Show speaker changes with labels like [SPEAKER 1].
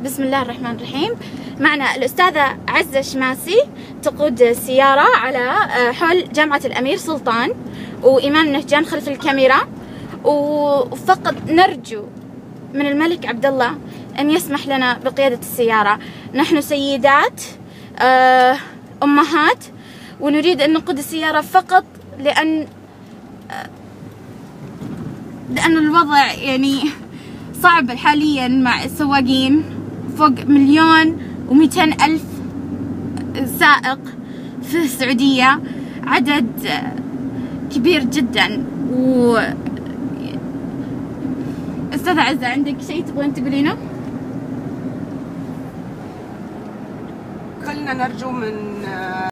[SPEAKER 1] بسم الله الرحمن الرحيم. معنا الأستاذة عزة شماسي تقود السيارة على حول جامعة الأمير سلطان، وإيمان النفجان خلف الكاميرا. وفقط نرجو من الملك عبد الله أن يسمح لنا بقيادة السيارة. نحن سيدات أمهات، ونريد أن نقود السيارة فقط لأن الوضع يعني صعب حاليا مع السواقين. فوق 1,200,000 سائق في السعودية، عدد كبير جدا. أستاذة عزة، عندك شيء تبغين تقولينه؟
[SPEAKER 2] كلنا نرجو من